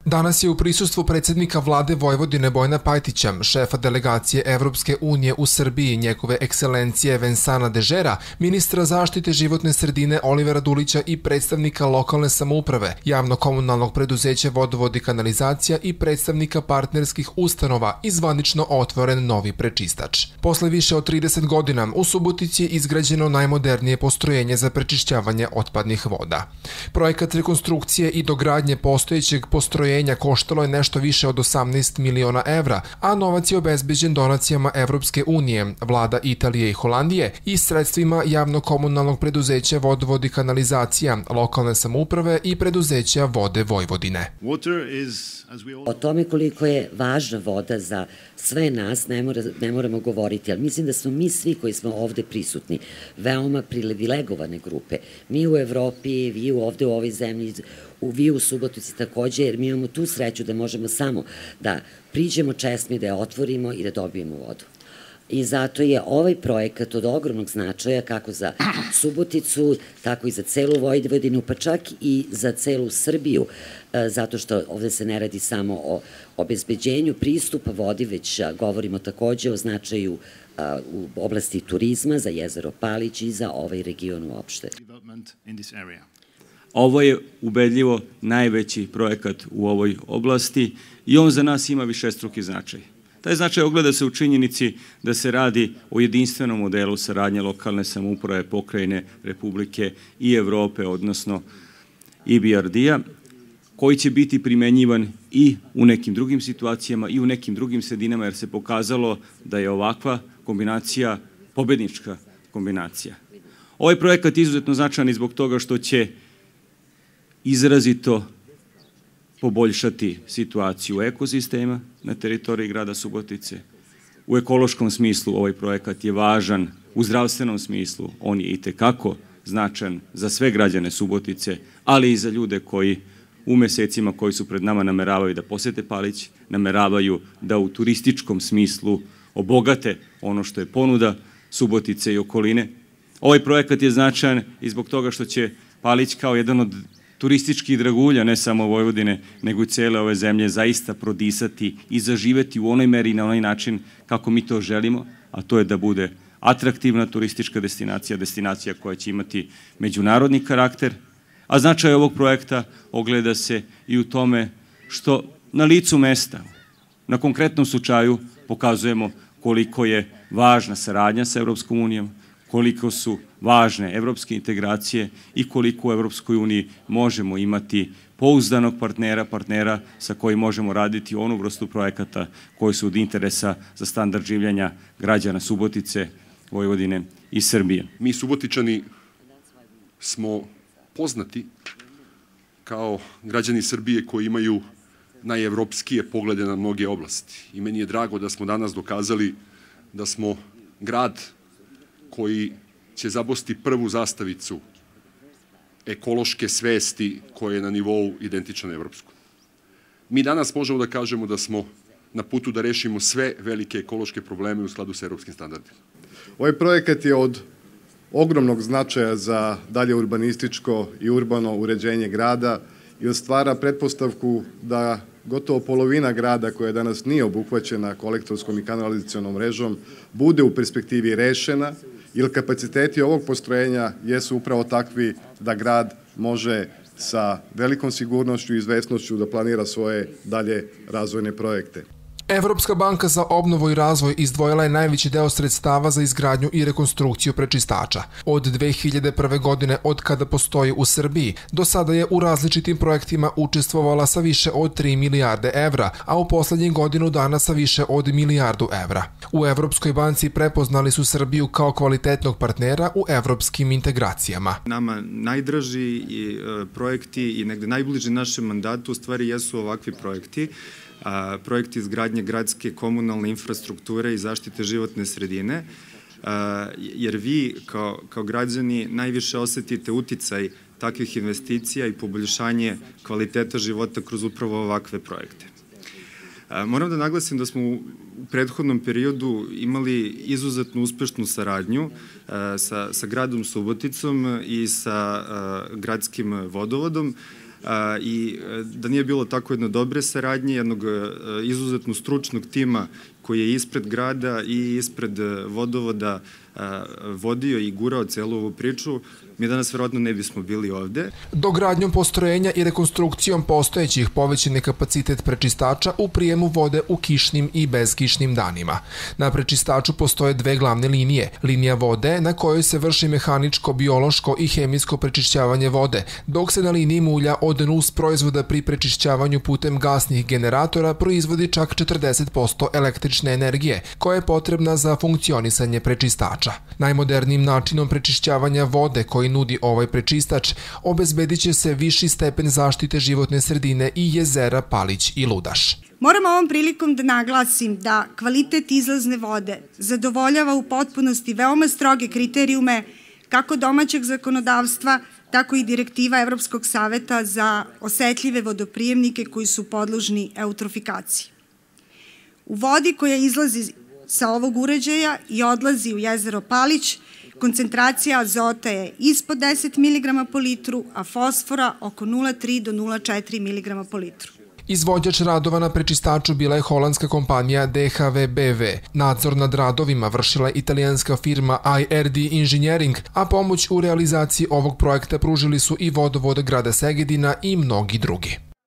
Danas je u prisustvu predsjednika vlade Vojvodine Bojana Pajtića, šefa delegacije Evropske unije u Srbiji, njegove ekscelencije Vensana Dežera, ministra zaštite životne sredine Olivera Dulića i predstavnika lokalne samouprave, javno-komunalnog preduzeća Vodovod i kanalizacija i predstavnika partnerskih ustanova i zvanično otvoren novi prečistač. Posle više od 30 godina u Subotici je izgrađeno najmodernije postrojenje za prečišćavanje otpadnih voda. Projekat rekonstrukcije i dogradnje postojećeg postrojenja koštalo je nešto više od 18 miliona evra, a novac je obezbeđen donacijama Evropske unije, vlada Italije i Holandije i sredstvima javno-komunalnog preduzeća Vodovod i kanalizacija, lokalne samouprave i preduzeća Vode Vojvodine. O tome koliko je važna voda za sve nas ne moramo govoriti, ali mislim da smo mi svi koji smo ovde prisutni veoma privilegovane grupe. Mi u Evropi, vi ovde u ovoj zemlji, vi u Subotici takođe, jer mi imamo tu sreću da možemo samo da priđemo česmi, da je otvorimo i da dobijemo vodu. I zato je ovaj projekat od ogromnog značaja kako za Suboticu, tako i za celu Vojvodinu, pa čak i za celu Srbiju, zato što ovde se ne radi samo o obezbeđenju pristupa vodi, već govorimo takođe o značaju u oblasti turizma za jezero Palić i za ovaj region uopšte. Ovo je ubedljivo najveći projekat u ovoj oblasti i on za nas ima višestruki značaj. Taj značaj ogleda se u činjenici da se radi o jedinstvenom modelu saradnje lokalne samouprave, pokrajine, Republike i Evrope, odnosno EBRD-a, koji će biti primenjivan i u nekim drugim situacijama i u nekim drugim sredinama, jer se pokazalo da je ovakva kombinacija pobednička kombinacija. Ovaj projekat je izuzetno značajan i zbog toga što će izrazito poboljšati situaciju ekosistema na teritoriji grada Subotice. U ekološkom smislu ovaj projekat je važan, u zdravstvenom smislu on je itekako značajan za sve građane Subotice, ali i za ljude koji u mesecima koji su pred nama nameravaju da posete Palić, nameravaju da u turističkom smislu obogate ono što je ponuda Subotice i okoline. Ovaj projekat je značajan i zbog toga što će Palić kao jedan od turističkih dragulja, ne samo Vojvodine, nego i cele ove zemlje, zaista prodisati i zaživeti u onoj meri i na onaj način kako mi to želimo, a to je da bude atraktivna turistička destinacija, destinacija koja će imati međunarodni karakter, a značaj ovog projekta ogleda se i u tome što na licu mesta, na konkretnom slučaju, pokazujemo koliko je važna saradnja sa Evropskom unijom, koliko su važne evropske integracije i koliko u Evropskoj uniji možemo imati pouzdanog partnera sa kojim možemo raditi onu vrstu projekata koji su od interesa za standard življenja građana Subotice, Vojvodine i Srbije. Mi Subotičani smo poznati kao građani Srbije koji imaju najevropskije poglede na mnoge oblasti. I meni je drago da smo danas dokazali da smo grad koji će zabosti prvu zastavicu ekološke svesti koja je na nivou identična evropskom. Mi danas možemo da kažemo da smo na putu da rešimo sve velike ekološke probleme u skladu sa evropskim standardima. Ovaj projekat je od ogromnog značaja za dalje urbanističko i urbano uređenje grada i stvara pretpostavku da gotovo polovina grada koja danas nije obuhvaćena kolektorskom i kanalizacionom mrežom bude u perspektivi rešena, jer kapaciteti ovog postrojenja jesu upravo takvi da grad može sa velikom sigurnošću i izvesnošću da planira svoje dalje razvojne projekte. Evropska banka za obnovu i razvoj izdvojila je najveći deo sredstava za izgradnju i rekonstrukciju prečistača. Od 2001. godine, od kada postoji u Srbiji, do sada je u različitim projektima učestvovala sa više od 3 milijarde evra, a u poslednjih godinu dana sa više od milijardu evra. U Evropskoj banci prepoznali su Srbiju kao kvalitetnog partnera u evropskim integracijama. Nama najdraži projekti i negde najbliži našem mandatu u stvari jesu ovakvi projekti. Projekti izgradnje gradske komunalne infrastrukture i zaštite životne sredine, jer vi kao građani najviše osetite uticaj takvih investicija i poboljšanje kvaliteta života kroz upravo ovakve projekte. Moram da naglasim da smo u prethodnom periodu imali izuzetno uspešnu saradnju sa gradom Suboticom i sa gradskim vodovodom, i da nije bilo tako jedno dobre saradnje, jednog izuzetno stručnog tima koji je ispred grada i ispred vodovoda vodio i gurao celu ovu priču, mi danas verovatno ne bismo bili ovde. Dogradnjom postrojenja i rekonstrukcijom postojećih povećan je kapacitet prečistača u prijemu vode u kišnim i bezkišnim danima. Na prečistaču postoje dve glavne linije. Linija vode na kojoj se vrši mehaničko, biološko i hemijsko prečišćavanje vode, dok se na liniji mulja od nus proizvoda pri prečišćavanju putem gasnih generatora proizvodi čak 40% električne energije, koja je potrebna za funkcionisanje prečistača. Najmodernijim načinom prečišćavanja vode koji nudi ovaj prečistač obezbedit će se viši stepen zaštite životne sredine i jezera Palić i Ludaš. Moram ovom prilikom da naglasim da kvalitet izlazne vode zadovoljava u potpunosti veoma stroge kriterijume kako domaćeg zakonodavstva, tako i direktiva Evropskog saveta za osetljive vodoprijemnike koji su podložni eutrofikaciji. U vodi koja izlazi sa ovog uređaja i odlazi u jezero Palić, koncentracija azota je ispod 10 mg po litru, a fosfora oko 0,3 do 0,4 mg po litru. Izvođač radova na prečistaču bila je holandska kompanija DHV BV. Nadzor nad radovima vršila je italijanska firma IRD Engineering, a pomoć u realizaciji ovog projekta pružili su i vodovod grada Segedina i mnogi drugi.